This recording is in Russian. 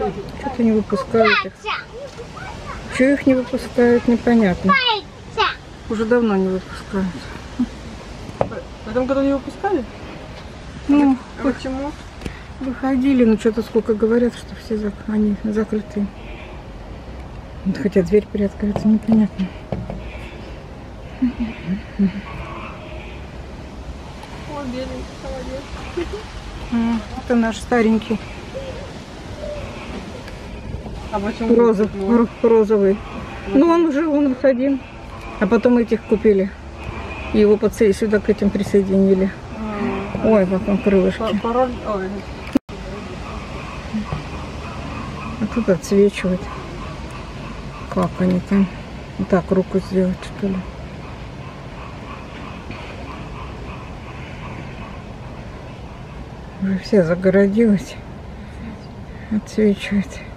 Что-то не выпускают их. Чего их не выпускают, непонятно. Уже давно не выпускают. В этом году не выпускали? Ну, а почему? Выходили, но что-то сколько говорят, что все они закрыты. Хотя дверь приоткрыта, непонятно. О, беленький, молодец. Это наш старенький. А почему? Розовый. Ну, он их один. А потом этих купили. И его сюда к этим присоединили. Ой, как он крылышки. Пароль. Ой. А тут отсвечивает. Как они там? Вот так руку сделать, что ли? Уже все загородилось. Отсвечивает.